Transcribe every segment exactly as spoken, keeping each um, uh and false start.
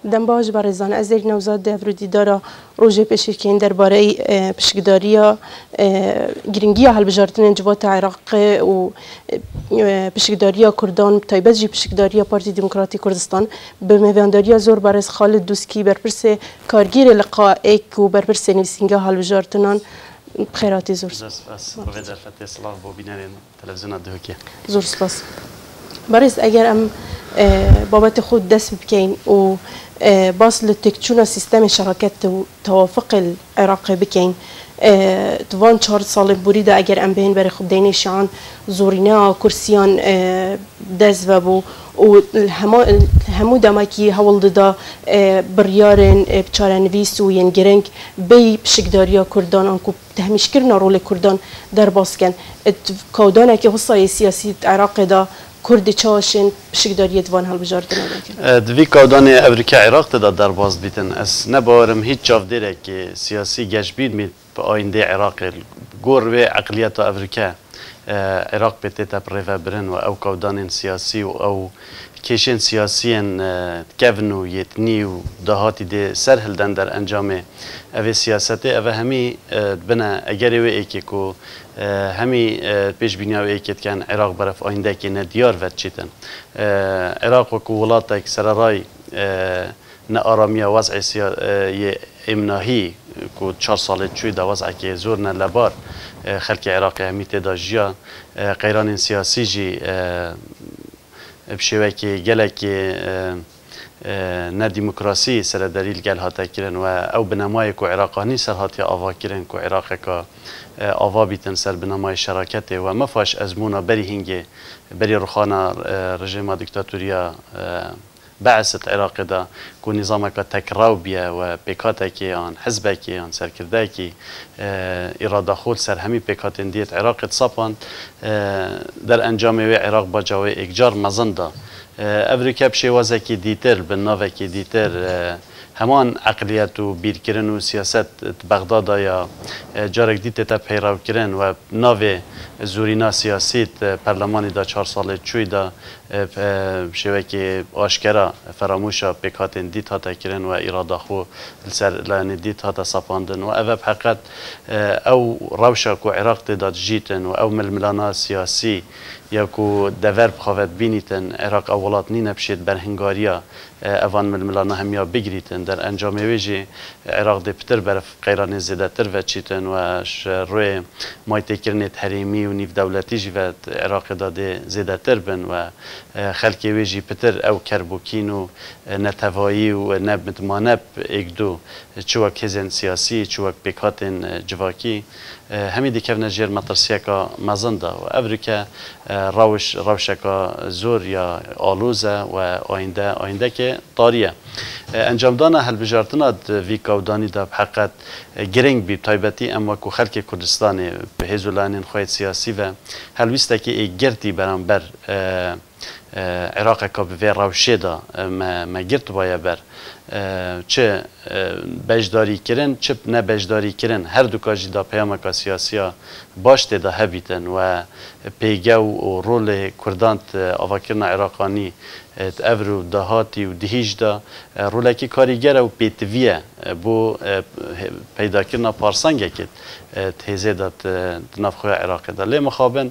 دنباج برزان از در نوزاد دفرودی دارا روزه پشکین درباره پشکداریا گرینگی حل بجارتن جوات عراق و پشکداریا کردان تایبت جی پشکداریا پارتی دموکراتی کردستان به میوانداریا زور برز خالد دوسکی برپرس کارگیر لقائک و برپرس نویسنگا حل بجارتنان خیراتی زور سپاس بغیر الفت اصلاح با بینرین تلویزیون دهوکی زور سپاس برز اگر ام بابت خود دست بکین و باص لتكتشونا سيستم شراكات توافق العراق بكين توان چهار سال بريده اگر ام بين بري خود دينيشان زورينا كرسيان دز وبو و همو دماكي هول ددا بريارن بچارنويس و ينگرنگ بي بشكداريا كردان انكو تهميش كرنا رول كردان در باسكن كودانا كي حصه سياسي عراق دا کردی چاشن بشکداریت وان هل بجاردن نمیکنه. دوی کودانی امریکا عراق تدا در باز بیتن. از نبارم هیچ جاف دیره که سیاسی گشبید می به آینده عراق گور و عقلیت امریکا عراق بته تبرئه برن و او کودان سیاسی و او کشن سیاسیان کفن و یتنی و دهاتی ده سر هلدن در انجام اوه سیاسته اوه همی بنا اگر و ایکی کو همی پیش بینی و ایکیت کن عراق برف آینده که ندیار ود چیتن عراق و کولاتا که سرارای نه آرامی وضع امناهی کو چهار سال چوی دا وضع که زور نه لبار خلق عراق همی تداجیا قیران سیاسی جی بشوی که گله که نه دموکراسی سر دلیل گل هاتا کرن و او بنمای کو عراقانی سر هاتی آوا کرن کو عراق که آوا بیتن سر بنمای شراکت و مفاش ازمونا بری هنگه بری رخانا رژیم دیکتاتوریا بعثت عراق دا کو نظام که تکراو بیا و پیکاته که آن حزبه که آن سرکرده که اراده خود سر همی پیکات اندیت عراق تصابان در انجام و عراق با جوه اکجار مزنده امریکا بشوازه که دیتر بالناوه که دیتر همان عقلیت و بیرکرن و سیاست بغداد یا جارک دیت تا پیرو کرن و ناو زورینا سیاسیت پارلمانی دا چهار سال چوی دا شوه که آشکرا فراموشا پیکاتن دیت هاتا کرن و اراده خو لسر لان دیت هاتا سپاندن و اوه بحقیقت او روشا کو عراق تداد جیتن و او ململانا سیاسی یا کو دور بخواد بینیتن عراق اولات نی نبشید بر هنگاریا اوان ململانا همیا بگریتن در انجام ویجی عراق ده پتر برف قیران زیاده تر و چیتن و روی مایته کرنه حریمی و نیف دولتی جی و عراق داده زیاده تر بن و خلق ویجی پتر او کربوکین و نتوایی و نب متمانب اگدو چوک هزن سیاسی چوک بیکاتن جواکی همی دیکه نجار مطرسیه که مزنده و امریکا روش روشکا زور یا آلوزه و آینده آینده که طاریه انجام دانه هل بجارتنا وی کودانی دا بحقیقت گرنگ بی تایبتی اما کو خلق کردستان به هزولان خواهد سیاسی و هل ویسته که ای گرتی برانبر عراق که به روشه دا ما گرت باید بر چه بجداری کرن چه نه بجداری کرن هر دو کاجی دا پیامک سیاسی باشت دا هبیتن و پیگو و رول کردانت آواکرنا عراقانی افرو دهاتی و دهیج دا رولکی کاریگر و پیتویه بو پیدا کرنا پارسنگه که تهزه داد نفخوی عراق دا لی مخابن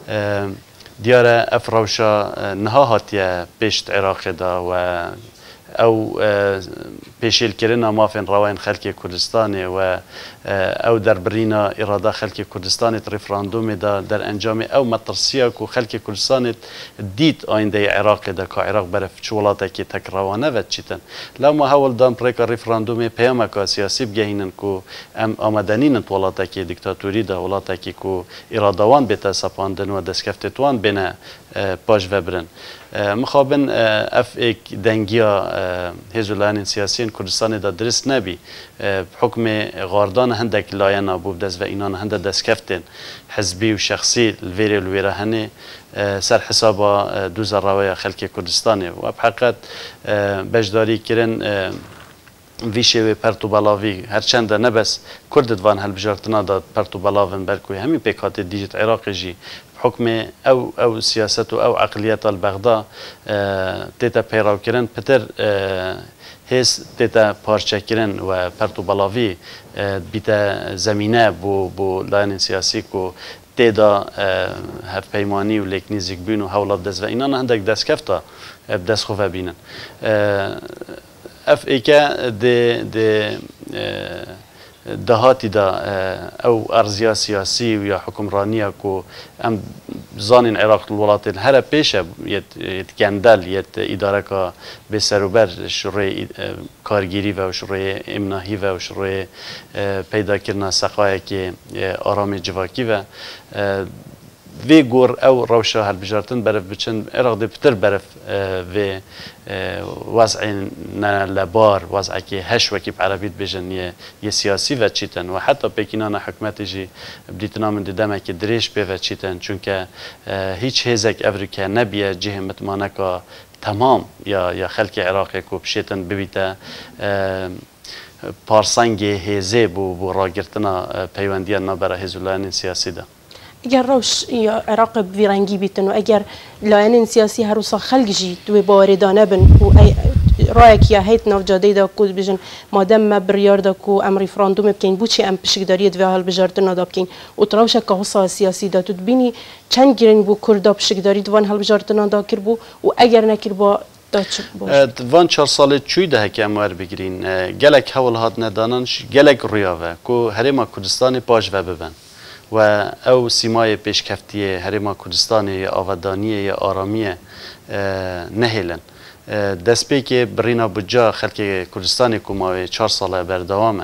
دیاره افروشا نها هاتیه پیشت عراق دا و او پیشیل کرنا مافن روان خلق کردستان و او در برینا اراده خلق کردستان رفراندوم دا در انجام او مطرسیا کو خلق کردستان دید آینده عراق دا که عراق برف چولاته که تکروانه و چیتن لما هول دان پریکا رفراندوم پیامکا سیاسی بگهینن کو ام آمدنین تولاته که دیکتاتوری دا ولاته که کو ارادوان بیتا سپاندن و دستکفتتوان بینه پاش وبرن مخابن اف ایک دنگیا هزولان سیاسیین کردستان دا درست نبی حکم غاردان هندک لاینا بوب دست و اینان هنده دست کفتن حزبی و شخصی الویری الویره هنه سر حسابا دوزار روای خلق کردستانه و بحقیقت بجداری کرن ویشه و پرتو بلاوی هرچند نبس کرد دوان هل بجارتنا داد پرتو بلاون برکوی همی پیکات دیجت عراق جی حکم او او سیاست و او عقلیت البغدا تیتا پیراو کرن پتر هیس تیتا پارچه کرن و پرتو بلاوی بیتا زمینه بو بو لاین سیاسی کو تیدا هف پیمانی و لیک نزیک بین و حولات دست و اینا نه هندک دست کفتا دست خوفه بینن اف ایکا ده ده دهاتی دا او ارزیا سیاسی و یا حکمرانی کو ام زانین عراق الولات هر پیشه یت یت گندل یت اداره کا به سروبر شروع کارگیری و شروع امناهی و شروع پیدا کردن سقای که آرام جواکی و وی گور او روشا هر بجارتن برف بچن عراق ده پتر برف و وضع لبار وضع که هش وکی بعربیت بجن یه یه سیاسی و چیتن و حتی پیکینان حکمت جی بدیتنا من دیدم که دریش به و چیتن چون که هیچ هزک افریقا نبیه جه متمانه که تمام یا یا خلق عراقی کو بشیتن ببیته پارسنگ هزه بو بو راگرتنا پیوندیان نبره هزولان سیاسی ده اگر روش یا عراق بیرنگی بیتن و اگر لاین سیاسی هر روز خلق جی تو باوردانه بن و ای رایک یا هیت ناف جاده دا کود بیشن مادام ما بریار دا کو ام ریفراندوم بکن بوچی ام پشکداریت و حال بجارتن دا بکن و تراوش که حسا سیاسی دا تو بینی چند گرن بو کردا پشکداریت وان حال بجارتن دا کر بو و اگر نکر با وان چهار سال چوی ده که اموار بگیرین گلک حول هاد نداننش گلک رویاوه کو هرما کردستان پاش و ببن و او سیمای پیشکفتیه هرما کردستان یا آودانیه یا آرامیه نهیلن دست پی که برینا بجا خلق کردستان کماوی چهار ساله بردوامه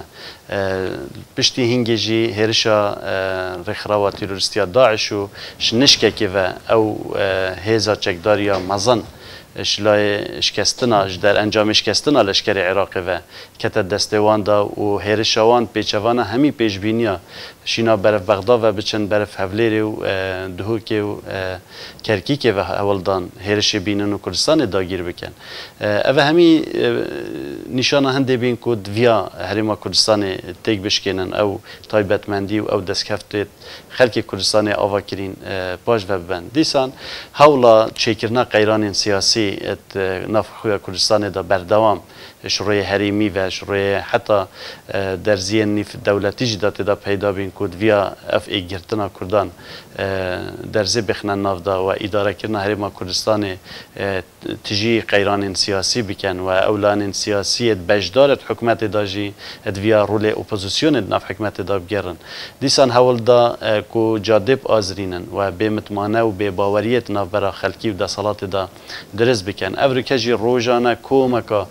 پشتی هنگی جی هرشا رخراوه تیروریستیا داعش و شنشکه که و او هیزا چکداریا مزن شلای شکستنا در انجام شکستنا لشکر عراقی و کت دستوان دا و هرشوان پیچوان همی پیش بینیا شینا برف بغداد و بچن برف هفلیری و دهوکی و کرکیک و هولدان هرش بینن و کردستان داگیر بکن اوه همی نشانه هنده بین که دویا هرما کردستان تیگ بشکنن او تایبتمندی و او دستکفت خلق کردستان آوا کرین باش و ببند دیسان حولا چیکرنا قیران سیاسی ات نفخوی کردستان دا بردوام شروع حریمی و شروع حتی در زین نیف دولتی جدات دا پیدا بین کود ویا اف ای گرتنا کردان در زی بخنن نافدا و اداره کردن حریم کردستان تجی قیران سیاسی بکن و اولان سیاسی بجدارت حکمت داجی ویا رول اپوزیسیون نف حکمت دا بگرن دیسان حول دا کو جادب آزرینن و به متمانه و به باوریت نف برا خلکی و دا صلات دا درز بکن افریقا جی روزانه کومکا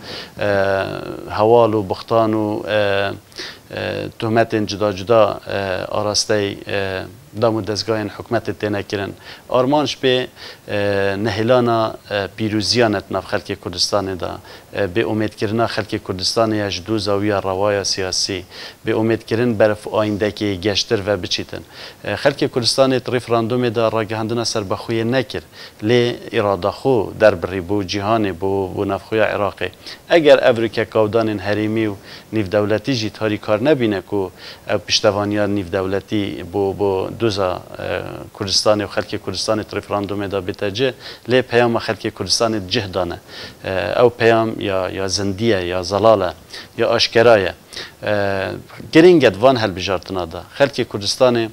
هوال و بختان و تهمت جدا جدا آراسته دامو دستگاه حکومت تینه کرن آرمانش به نهیلانا پیروزیانت نف خلق کردستان دا به امید کرنا خلق کردستان یش دو زاویه روای سیاسی به امید کرن برف آینده که گشتر و بچیتن خلق کردستان ریفراندوم دا راگهاندن سر بخوی نکر لی اراده خو در بری بو جهان بو بو نفخوی عراقی اگر افریقا کودان حریمی و نیف دولتی جی تاری کار نبینه کو پشتوانیان نیف دولتی بو بو دوزا کردستان و خلق کردستان ریفراندوم دا بتجه لی پیام خلق کردستان جهدانه او پیام یا یا زندیه یا زلاله یا آشکرایه گرینگت وان هل بجارتنا دا خلق کردستان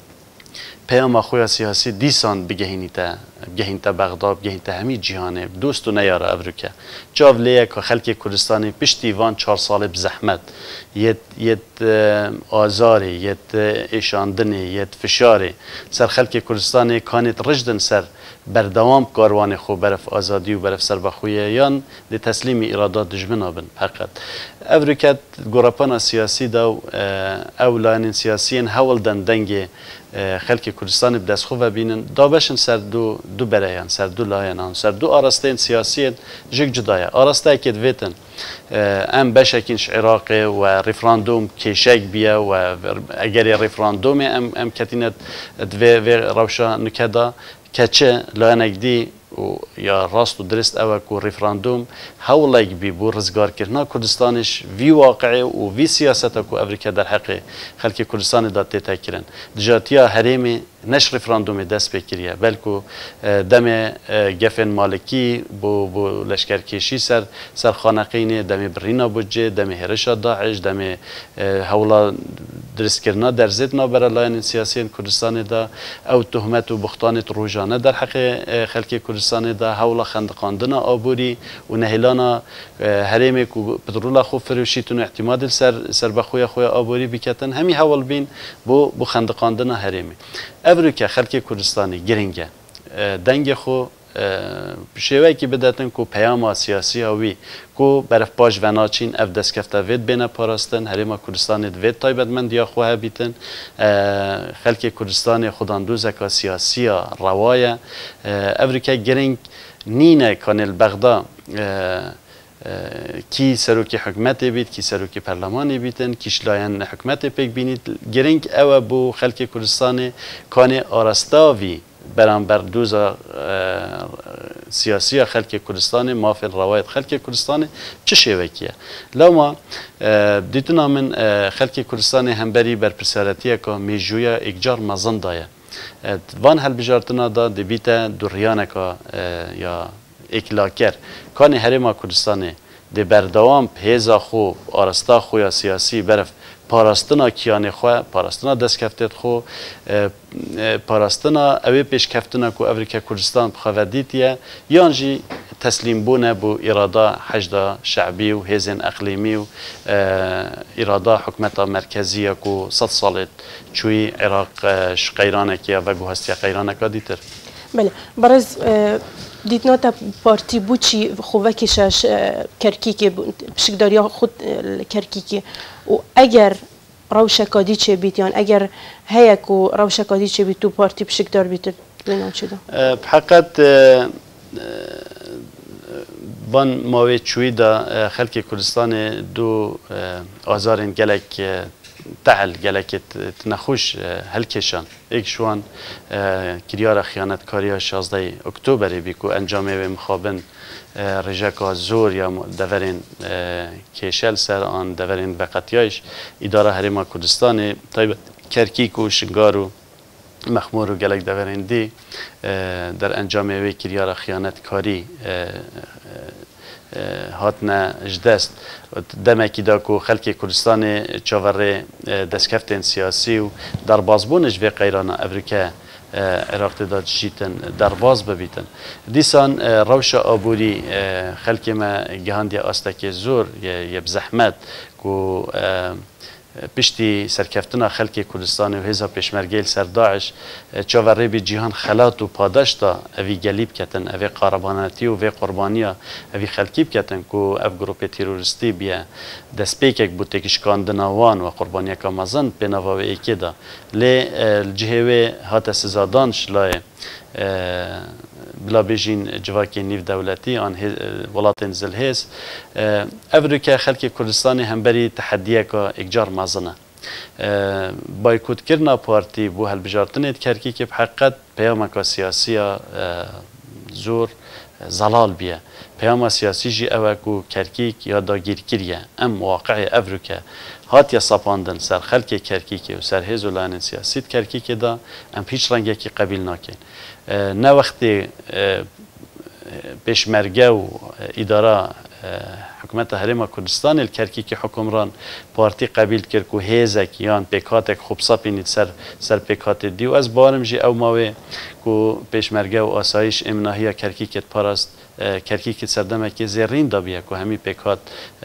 پیام خوی سیاسی دیسان بگهینیته بگهینته بغداد بگهینته همی جهانه دوست و نیاره افریقا جاو لیه که خلق کردستانی پشتی وان چهار سال بزحمت یت یت آزاری یت ایشاندنی یت فشاری سر خلق کردستانی کانت رجدن سر بردوام کاروان خو برف آزادی و برف سربخوییان دی تسلیم ارادات دجمنا بن فقط افریقا گروپان سیاسی دا اولان سیاسیین حول دن دنگ خلق کردستان بدست خو و بینن دابشن سر دو دو برایان سر دو لاینان سر دو آراستین سیاسی جگ جدایه آراسته که دویتن ام بشکینش عراقی و ریفراندوم کشک بیا و اگر ریفراندوم ام ام کتینت دوی روشا نکدا کچه لاینک دی و یا راست و درست او کو ریفراندوم هولایک بی بو رزگار کرنا کردستانش وی واقعی و وی سیاست کو امریکا در حق خلک کردستان داد تکرن دجاتیا حریم نش ریفراندوم دست بکریه بلکو دم گفن مالکی بو بو لشکر کشی سر سر خانقین دم برینا بوجه دم هرش داعش دم هولا درست کرنا در ضد نابرالایان سیاسی کردستان دا او تهمت و بختان روزانه در حق خلک کردستان دا هولا خندقاندن آبوری و نهیلانا حریم کو پترولا خو فروشیتون اعتماد سر سر بخوی خوی آبوری بکتن همی هول بین بو بو خندقاندن حریم امریکا خلک کردستانی گرینگه دنگ خو شیوهی که بداتن کو پیام سیاسی هاوی کو برف باش و ناچین اف دست کفته وید بین پاراستن حریم کردستان وید تایبتمند یا خواه بیتن خلک کردستان خوداندوز اکا سیاسی روایه امریکا گرینگ نینه کانل بغدا کی سروکی حکمت بید کی سروکی پارلمانی بیتن کیش لاین حکمت پیک بینید گرینگ او بو خلک کردستان کان آرستاوی برانبر دوزا سیاسی خلک کردستان مافل روایت خلک کردستان چه شیوکیه لما دیتنا من خلک کردستان همبری بر پرسارتیه که میجویا اکجار مزن دایه وان هل بجارتنا دا دبیتا دوریانه که یا اکلاکر کان حریم کردستان دی بردوام پیزا خو آرستا خو یا سیاسی برف پاراستنا کیان خو پاراستنا دست کفتت خو پاراستنا اوی پیش کفتنا کو امریکا کردستان بخوادیتیه یانجی تسلیم بونه بو اراده حشد شعبی و هزن اقلیمی و اراده حکمت مرکزی کو صد سالت چوی عراق شقیرانه کیا و گوهستی قیرانه کا دیتر بله برز دیدنا تا پارتی بوچی خوبه کشش کرکیکی بشکداری خود کرکیکی و اگر روشکادی چه بیتیان اگر هیک و روشکادی چه بیت تو پارتی بشکدار بیت بینام چه بحقیقت بان ماوی چوی دا خلک کردستان دو آزارین گلک تعل گلک تنخوش هلکشان ایک شوان کریار خیانت کاری شازده اکتبری بیکو انجامه و مخابن رجاکا زور یا دورین کشل سر آن دورین وقتیایش اداره حریم کردستان طیب کرکیک و شنگارو مخمور و گلک دورین دی در انجامه و کریار خیانت کاری هاتنا جدست دمکی دا کو خلک کردستان چاوره دستکفتن سیاسی و در بازبونش و قیران امریکا عراق داد جیتن در باز ببیتن دیسان روش آبوری خلک ما گهاندی آستک زور یه بزحمت کو پشتی سرکفتنا خلک کردستان و هزا پیشمرگیل سر داعش چاوره بی جهان خلات و پاداش دا اوی گلیب کتن اوی قرباناتی و اوی قربانیا اوی خلکیب کتن که او گروپ تیروریستی بیا دست پیکک بوده کشکاندناوان و قربانیا که مزن بناواوی ایکی دا لی الجهوی هات سزادانش لای بلا بیجین جواکی نیو دولتی آن ولاتن زلهیز امریکا خلک کردستانی همبری تحدیه که اکجار مازنه بایکوت کرنا پارتی بو هل بجارتنید کرکی که بحقیقت پیامک سیاسی زور زلال بیه پیام سیاسی جی اوکو کرکیک یا داگیر کریه ام واقع امریکا هات یا سپاندن سر خلک کرکیک و سر هزولان سیاسیت کرکیک دا ام هیچ رنگی که قبیل ناکن نه وقتی پیشمرگه و اداره حکومت حریم کردستان الکرکی که حکمران پارتی قبیل کرد که هیزک یان پیکاتک خوبصا پینید سر سر پیکات دی و از بارم جی او ماوی که پیشمرگه و آسایش امناهی کرکی که پاراست کرکی که سردمه که زیرین دابیه که همی پیکات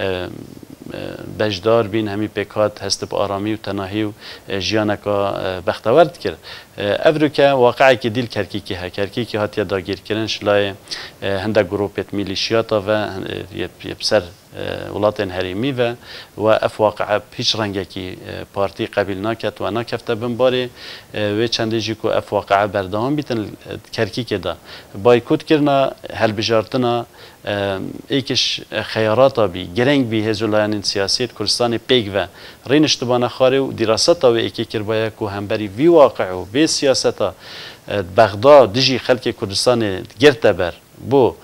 بجدار بین همی پیکات هست با آرامی و تناهی و جیانکا بختورد کرد امریکا واقعی که دیل کرکی که ها کرکی که هاتیا داگیر کردن شلای هنده گروپت میلیشیاتا و یه سر ولاتین هریمی و و اف واقعا پیش رنگی که پارتی قبیل نکرد و نکفته بنباره و چندی جی که اف واقعا بردام بیتن کرکی که دا بایکوت کرنا هل بجارتنا ایکش خیارات بی گرنگ بی هزولایان سیاسی کردستان پیگ و رینش تبانه خاره و دراسات و ایکی کربایا که همبری وی واقع و وی سیاستا بغداد دجی خلق کردستان گرته بر بو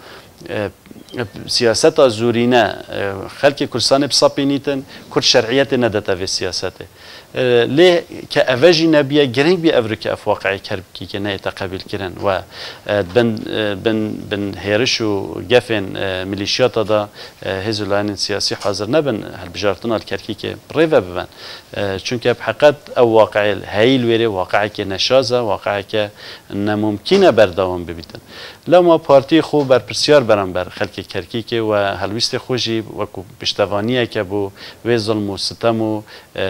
سیاست زورینه خلق کردستان بصابینیتن کرد شرعیت نداده و سیاسته لی که اوجی نبیه گرنگ بی افریقا افواقعی کرد که نه تقبل کردن و بن بن بن هیرش و گفن ملیشیات دا هزولان سیاسی حاضر نبن هل بجارتنا الکرکی که ریو ببن چون که بحقیقت او واقعی هیل ویره واقعی که نشازه واقعی که نممکنه بردوام ببیتن لما پارتی خوب بر پرسیار برام بر خلق کرکی که و هلویست خوشی و پشتوانیه که بو و ظلم و ستم و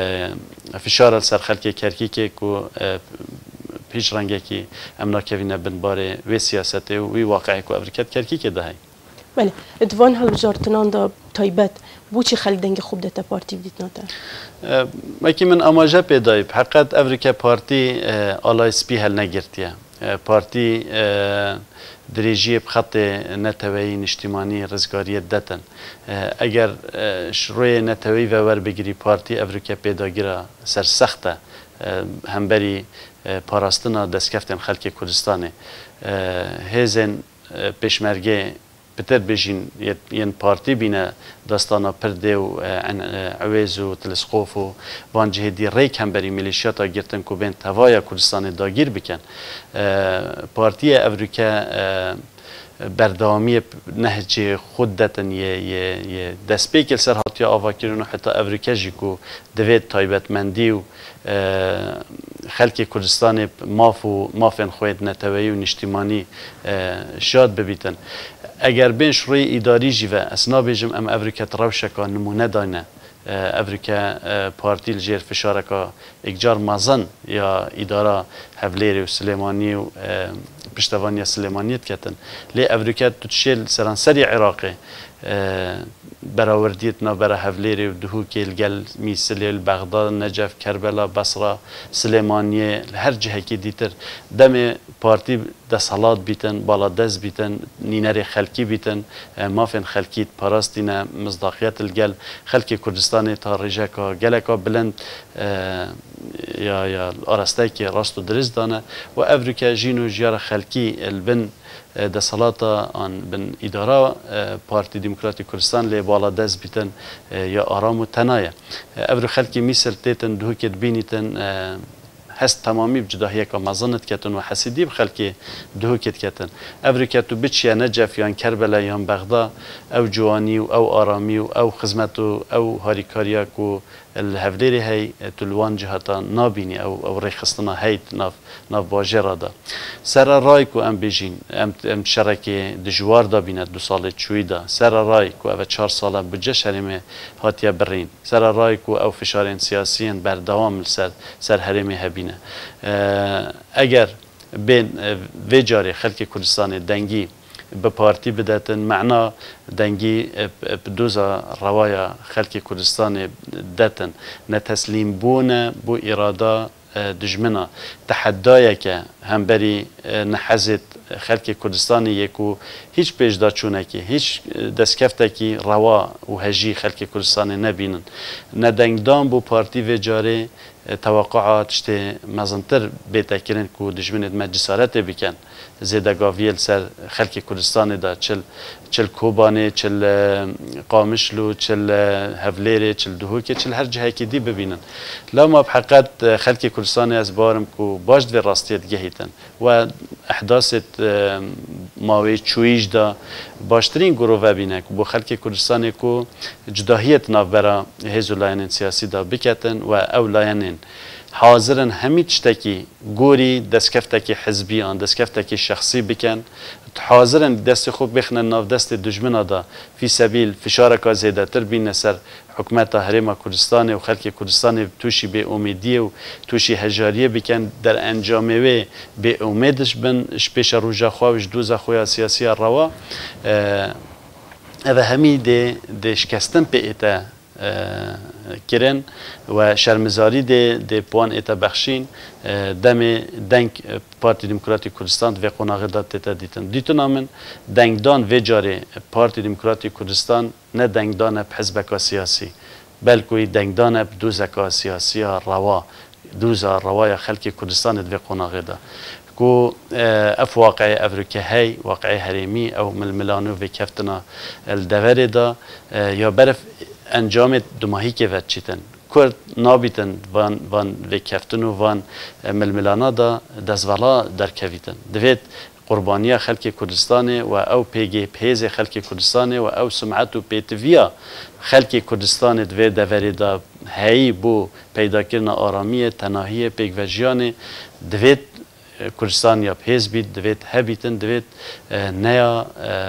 فشار سر خلق کرکی که کو پیش رنگی که امنا کوینه بنباره و سیاست و وی واقعی که افریقات کرکی که دهی. بله ادوان هل بجارتنان دا تایبت بو چی خل دنگ خوب دتا پارتی بدید ناتا؟ مکی من اماجه پیدایی حقیقت افریقا پارتی آلای سپی هل نگرتیه پارتی دریجی بخط نتوی اجتماعی رزگاری دتن اگر شروع نتوی و ور بگیری پارتی افریقا پیداگیره سر سخته همبری پاراستنا دستکفتن خلق کردستانه هزن پیشمرگه بتر بجین ین پارتی بینه داستانا پرده و عویز و تلسقوف و وان جهدی ریک هم بری ملیشیاتا گرتن که بین توای کردستان داگیر بکن پارتی افریقا بردامی نهج خود دتن یه دست پیکل سر هاتی آوا کرن و حتی افریقا جی که دوید تایبت مندی و خلق کردستان ماف و مافن خوید نتوی و نشتیمانی شاد ببیتن اگر بین شروع اداری جی و اسنا بیجم ام افریقا تروشکا نمونه دانه افریقا پارتی الجیر فشارکا اکجار مازن یا اداره هفلیری و سلیمانی و پشتوانی سلیمانیت کتن لی افریقا تشیل سرانسری عراقی براوردیتنا برا هفلیری و دهو که الگل میسلیل بغداد نجف کربلا بصره سلیمانیه هر جهه که دیتر دم پارتی دستالات بیتن بالا دست بیتن نینر خلکی بیتن مافن خلکیت پاراستینه مصداقیت الگل خلکی کردستان تا رجاکا گلکا بلند یا یا آرسته که راست و درست دانه و افریقا جینو جیار خلکی البن دستالاتا آن بن اداره پارتی دموکراتی کردستان لی بالا دست بیتن یا آرام و تنایه افریقا خلکی میسر تیتن دو کت بینیتن هست تمامی بجداهیه که مزانت کتن و حسیدی بخلکی دهو کت کتن افریقا تو بچیا نجف یا کربلا یا بغداد او جوانی و او آرامی و او خدمت و او هاریکاریا کو الهفلیری هی تلوان جهتا نابینی او او ریخستنا هیت ناف ناف باجرا دا سر رای کو ام بیجین ام ام شرکه دجوار دا بینه دو سال چوی دا سر رای کو او چهار سال بجه شرمه هاتیا برین سر رای کو او فشار سیاسی بردوام سر سر حرمه هبینه اگر بین وجاری خلق کردستان دنگی به پارتی بداتن معنا دنگی بدوزا روایا خلق کردستان داتن نتسلیم بونه بو اراده دجمنا تحدایا که هم بری نحزت خلق کردستان یکو هیچ پیش دا چونه که هیچ دستکفته که روا و هجی خلق کردستان نبینن ندنگدان بو پارتی و جاره توقعات شته مزنتر بیتا کرن که دجمنت مجسارت بکن زیده گاویل سر خلق کردستان دا چل چل کوبانه چل قامشلو چل هفلیره چل دهوکه چل هر جهه که دی ببینن لما بحقیقت خلق کردستان از بارم که باش دوی راستیت گهیتن و احداثت ماوی چویش دا باشترین گروه بینه که بو خلق کردستان که جداهیت ناف برا هزولاین سیاسی دا بکتن و اولاین حاضرن همه تشتکی گوری دستکفتکی حزبی آن دستکفتکی شخصی بکن حاضرن دست خوب بخنن ناف دست دجمنا دا فی سبیل فشارکا زیده تر بین سر حکومت حرم کردستان و خلق کردستان توشی به امیدیه و توشی هجاریه بکن در انجامه به امیدش بن پیش روژا خواهش دوزا خویا سیاسی روا اوه همی ده ده شکستن پی ایتا کرن و شرمزاری ده ده پوان ایتا بخشین دم دنگ پارتی دموکراتی کردستان و قناغه داد تیتا دیتن دیتون آمن دنگدان و جاره پارتی دموکراتی کردستان نه دنگدان بحزبکا سیاسی بلکوی دنگدان بدوزکا سیاسی روا دوزا روای خلق کردستان و قناغه دا کو اف واقع افریقیا هی واقع هریمی او ململانو و کفتنا الدوره دا یا برف انجام دماهی که وچیتن کرد نابیتن وان وان و کفتنو وان ململانا دا دزوالا در کویتن دوید قربانیا خلق کردستان و او پیگی پیز خلق کردستان و او سمعت و پیتویا خلق کردستان دوید دوره دا هی بو پیدا کردن آرامی تناهی پیگوژیان دوید کردستان یا پیز بید دوید هبیتن دوید نیا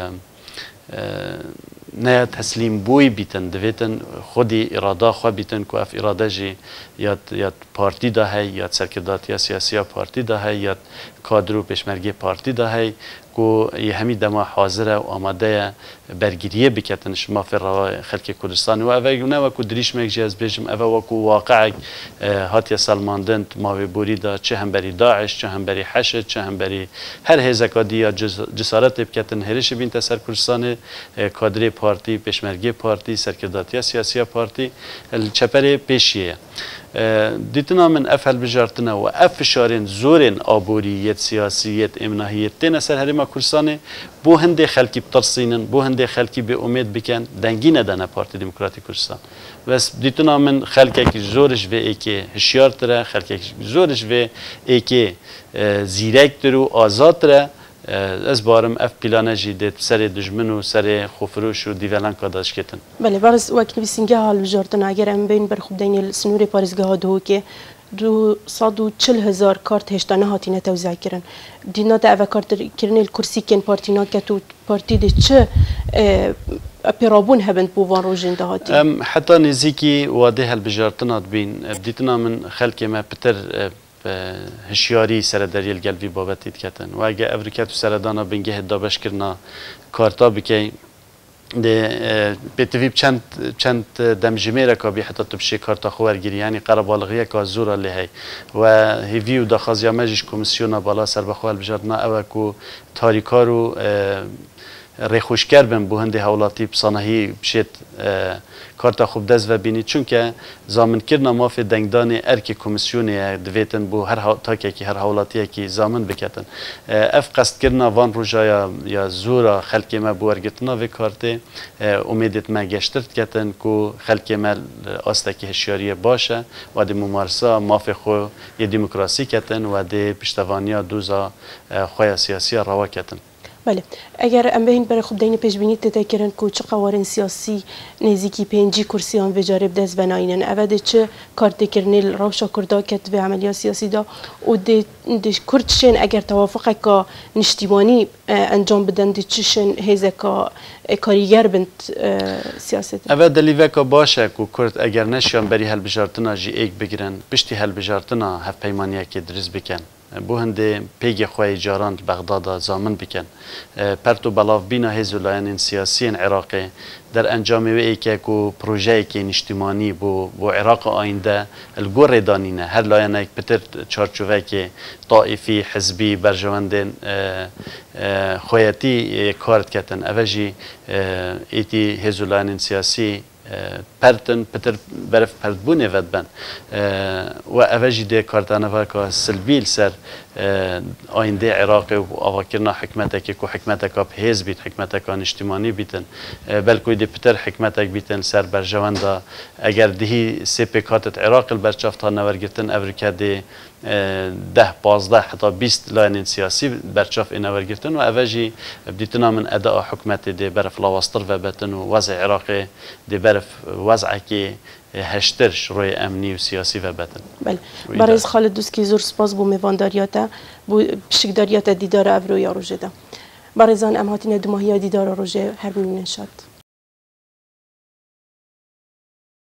نه تسلیم بوی بیتن دویتن خودی اراده خو بیتن که اف اراده جی یا یا پارتی ده هی یا سرکرداتی سیاسی پارتی ده هی یا کادرو پیشمرگی پارتی ده هی که یه همی دما حاضره و آماده برگیریه بکتن شما فی روای خلق کردستان و اوه نه وکو دریش مگجی از بیشم اوه وکو واقع هاتی سلماندن ماوی بوری دا چه هم بری داعش چه هم بری حشد چه هم بری هر هزکادی یا جسارت بکتن هرش بین تا سر کردستان کادری پارتی پیشمرگی پارتی سرکرداتی سیاسی پارتی چپر پیشیه دیتنا من افعل بجارتنا و اف شارن زورن آبوریت سیاسیت امناهیت تن سر هرما کردستان بو هنده خلکی بترسینن بو هنده خلکی به امید بکن دنگی ندانه پارتی دموکراتی کردستان بس دیتنا من خلکی که زورش و ایکی هشیار تره خلکی زورش و ایکی زیرک ترو آزاد تره از بارم اف پیلانه جدید سر دشمن و سر خوفروش و دیولان کاداش کتن. بله بارز وقتی بسینگه حال بجارتن اگر ام بین برخوب دنیل سنوری پارزگاه دو که دو صد و چل هزار کارت هشتانه هاتینه توزیع کردن. دینا تا اول کارت کردن الکرسی کن پارتی ناکتو پارتی ده چه پیرابون هبند بوان روزین دهاتی. حتی نزیکی واده هل بجارتن بین بدیتنا من خلک ما پتر هشیاری سرداری القلبی بابتی کتن و اگه افریقیاتو سردانا بنگه هدابش کرنا کارتا بکی ده بتویب چند چند دمجمه رکابی حتی تبشی کارتا خوارگیری یعنی قربالغیه که زور اللي هی و هیوی و دخازیا مجش کمیسیونا بالا سر بخوال بجادنا او کو تاریکارو ریخوشگر بن بو هنده حولاتی بصانهی بشید کارتا خوب دست و بینید چون که زامن کردن ما فی دنگدان ارک کمیسیونی دویتن بو هر تاکی که هر حولاتی که زامن بکتن اف قصد کردن وان روزا یا زورا خلق ما بو ارگتنا و کارته امیدت ما گشترت کتن کو خلق ما آستکی هشیاری باشه و دی ممارسه ما فی خو یه دموکراسی کتن و دی پشتوانیا دوزا خواه سیاسی روا کتن. بله اگر ام بهین برای خوب دین پیش بینید تذکرن که چه قوارن سیاسی نزدیکی پنجی کرسیان و جارب دست بناینن اوه چه کارت کرنل روشا کردا کت و عملیات سیاسی دا و ده کردشن اگر توافق که نشتیبانی انجام بدن ده چشن هزه که کاریگر بند سیاست اوه دلیوه که باشه که کرد اگر نشیان بری هل بجارتنا جی ایک بگیرن پشتی هل بجارتنا هف پیمانیه که درز بکن بو هنده پیگ خواه جاران بغداد زامن بکن پرتو بلاف بینا هزولایان سیاسی عراقی در انجام و ایکه کو پروژه که نشتیمانی بو بو عراق آینده الگور دانینه هر لاین ایک پتر چارچوبه که طائفی حزبی برجواندن خویتی کارت کتن اوجی ایتی هزولایان سیاسی پرتن پتر برف پرتبونه ود بن و اوجی ده کارتانه و که سلبیل سر آینده عراقی و آواکرنا حکمته که کو حکمته که بهیز بیت حکمته که نشتیمانی بیتن بلکوی ده پتر حکمته بیتن سر برجوانده اگر دهی سپکاتت عراق البرچافتا نورگرتن افریقا ده ده پازده حتی بیست لاین سیاسی برچاف این نورگرتن و اوجی بدیتنا من اداء حکمت ده برف لاوستر و بتن و وضع عراقی ده برف وضعی که هشترش روی امنی و سیاسی و بتن. بله. برای خالد دوسکی زور سپاس بو میوانداریاتا بو بشکداریاتا دیدار افرویا روزه ده. برای زن امهاتین دماهی دیدار روزه هر بینن شد.